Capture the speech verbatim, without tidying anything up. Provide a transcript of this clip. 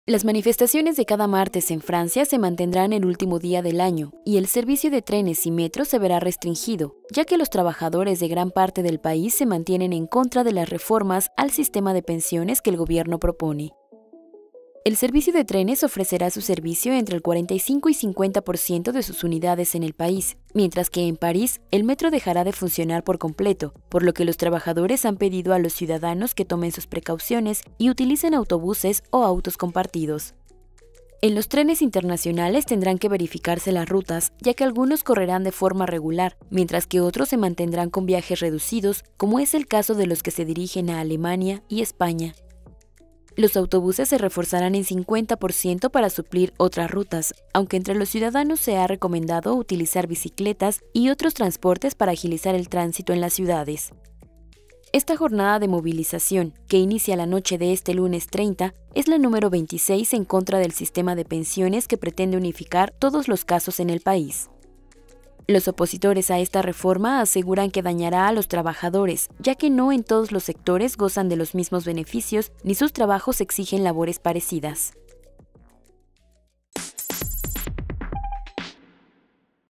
Las manifestaciones de cada martes en Francia se mantendrán el último día del año y el servicio de trenes y metros se verá restringido, ya que los trabajadores de gran parte del país se mantienen en contra de las reformas al sistema de pensiones que el gobierno propone. El servicio de trenes ofrecerá su servicio entre el cuarenta y cinco y cincuenta por ciento de sus unidades en el país, mientras que en París el metro dejará de funcionar por completo, por lo que los trabajadores han pedido a los ciudadanos que tomen sus precauciones y utilicen autobuses o autos compartidos. En los trenes internacionales tendrán que verificarse las rutas, ya que algunos correrán de forma regular, mientras que otros se mantendrán con viajes reducidos, como es el caso de los que se dirigen a Alemania y España. Los autobuses se reforzarán en cincuenta por ciento para suplir otras rutas, aunque entre los ciudadanos se ha recomendado utilizar bicicletas y otros transportes para agilizar el tránsito en las ciudades. Esta jornada de movilización, que inicia la noche de este lunes treinta, es la número veintiséis en contra del sistema de pensiones que pretende unificar todos los casos en el país. Los opositores a esta reforma aseguran que dañará a los trabajadores, ya que no en todos los sectores gozan de los mismos beneficios ni sus trabajos exigen labores parecidas.